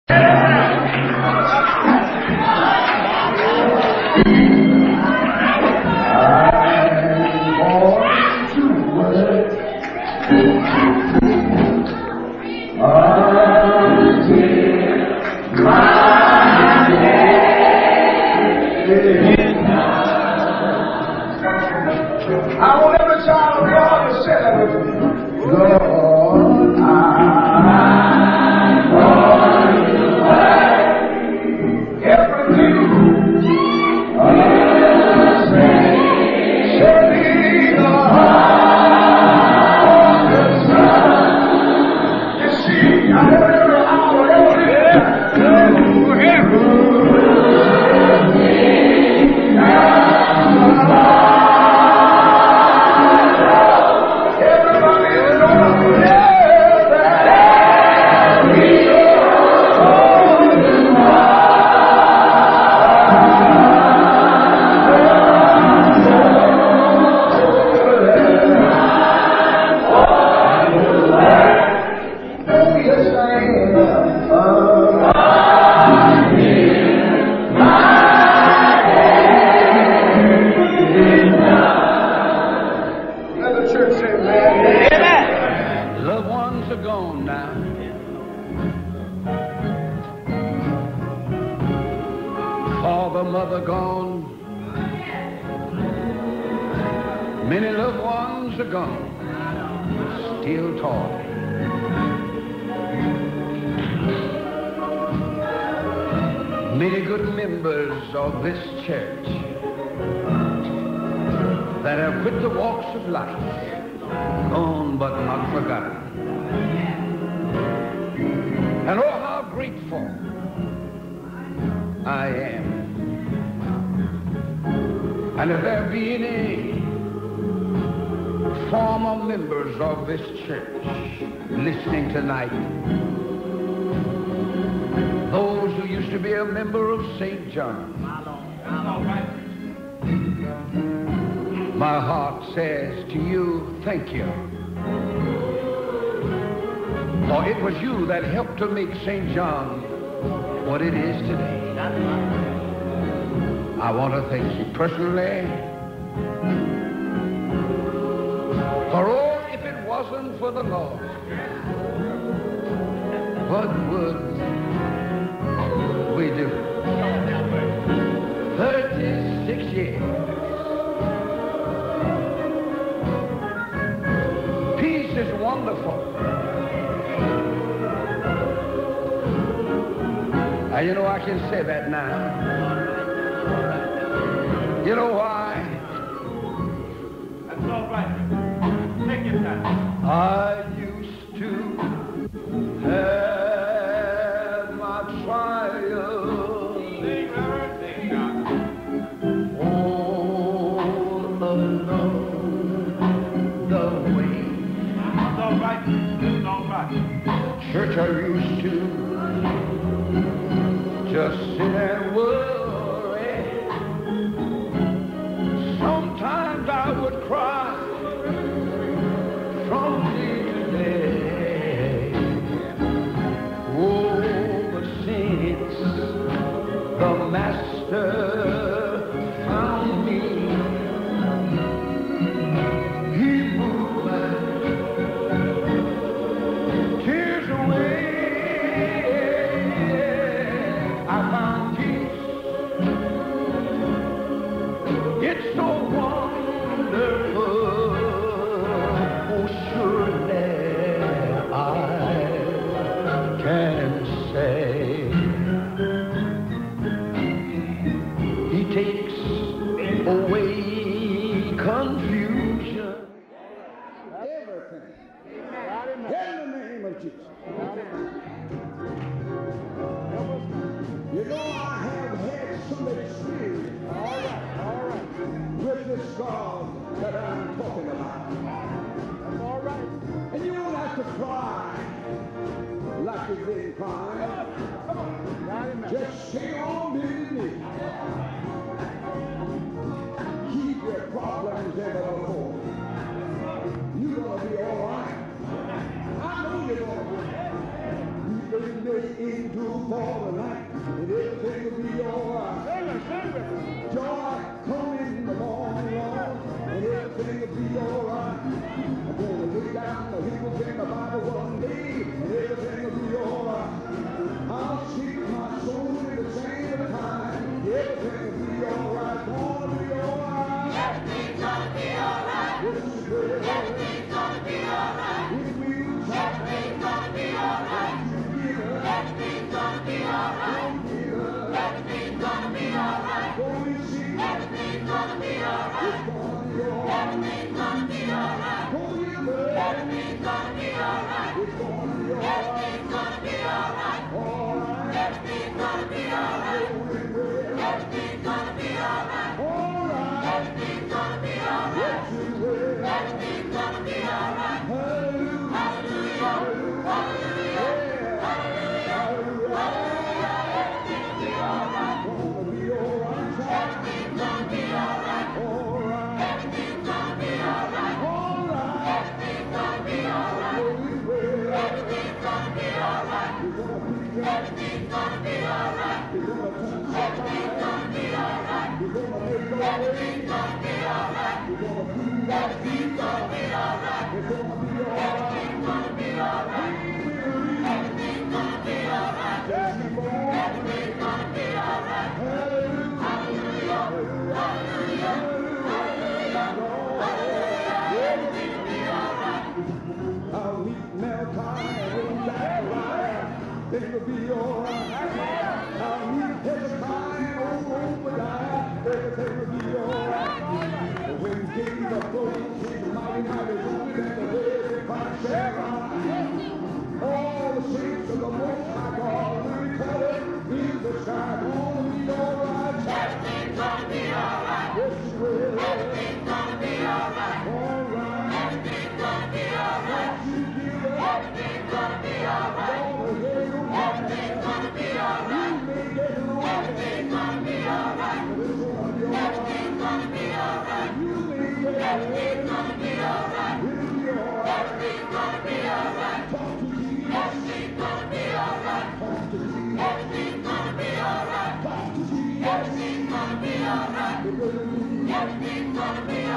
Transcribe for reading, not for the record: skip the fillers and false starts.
I want every child of God to say that with me. Lord, I'm going to work everything. Show me the heart of the sun. You see, I want every hour, every minute. Mother gone, many loved ones are gone, still talking. Many good members of this church that have quit the walks of life, gone but not forgotten. And oh, how grateful I am. And if there be any former members of this church listening tonight, those who used to be a member of St. John, my heart says to you, thank you. For it was you that helped to make St. John what it is today. I want to thank you personally. For oh, if it wasn't for the Lord, what would we do? 36 years. Peace is wonderful. Now, you know, I can say that now. You know why? That's all right. Take your time. I used to have my trials. Sing, Robert. Sing, God. All along the way. That's all right. That's all right. Church, I used to just sit and worry. Sometimes I would cry from day to day. Oh, but since the Master found me, He moved my tears away. I found peace for the night, and everything will be alright. Joy come in the morning, Lord, and everything will be alright. I'm gonna lay down the hills in the Bible one day, and everything will be alright. I'll keep my soul in the same time, everything will be alright. Gonna be alright. Everything's gonna be alright. Everything's gonna be alright. Everything's gonna be alright. Everything's gonna be alright. Everything's gonna be alright. Everything's gonna be alright. Everything's gonna be alright. Everything's gonna be alright. Everything's gonna be alright. Everything's gonna be alright. Everything's gonna be alright. Everything's gonna be alright. Everything's gonna be alright. Hallelujah. Hallelujah. Hallelujah. Hallelujah. Everything'll be alright. Everything's gonna be alright. Everything's gonna be alright. Everything's gonna be alright. Everything's gonna be alright. Everything's gonna be alright. Everything's gonna be alright. Everything's gonna be alright. Everything's gonna be alright. Everything's gonna be alright. Everything's gonna be alright. Everything's gonna be alright. Hallelujah. Hallelujah. Hallelujah. Everything will be alright. I'll meet Malachi and Zachariah, they will be alright. I'll meet Hezekiah and Obadiah, everything will be alright. But when King of Glory came mighty, mighty woman at the very fire shall all the saints of the Most High God will be covered in the sky. Gonna be alright. Everything's gonna be alright. Yes, it will. Everything's gonna be alright. Alright. Everything's gonna be alright. You give up. Everything's gonna be alright. Everything's gonna be alright. Everything's gonna be alright. Everything's gonna be alright. Everything's gonna be alright. Everything's gonna be alright. Everything's gonna be alright. Everything's gonna be alright. Everything's gonna be alright. Everything's gonna be